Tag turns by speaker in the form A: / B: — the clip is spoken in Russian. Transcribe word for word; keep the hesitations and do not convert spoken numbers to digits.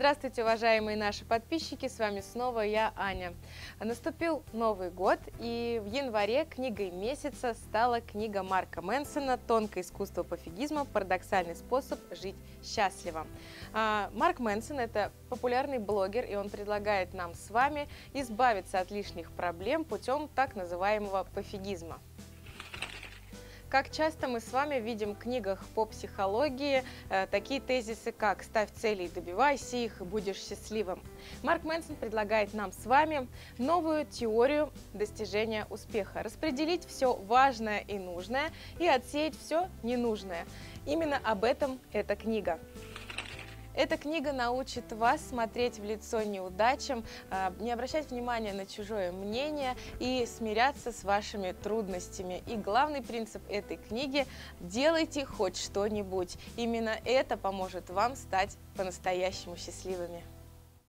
A: Здравствуйте, уважаемые наши подписчики, с вами снова я, Аня. Наступил Новый год, и в январе книгой месяца стала книга Марка Мэнсона «Тонкое искусство пофигизма. Парадоксальный способ жить счастливо». Марк Мэнсон – это популярный блогер, и он предлагает нам с вами избавиться от лишних проблем путем так называемого пофигизма. Как часто мы с вами видим в книгах по психологии э, такие тезисы, как «ставь цели и добивайся их, и будешь счастливым». Марк Мэнсон предлагает нам с вами новую теорию достижения успеха. Распределить все важное и нужное и отсеять все ненужное. Именно об этом эта книга. Эта книга научит вас смотреть в лицо неудачам, не обращать внимания на чужое мнение и смиряться с вашими трудностями. И главный принцип этой книги – делайте хоть что-нибудь. Именно это поможет вам стать по-настоящему счастливыми.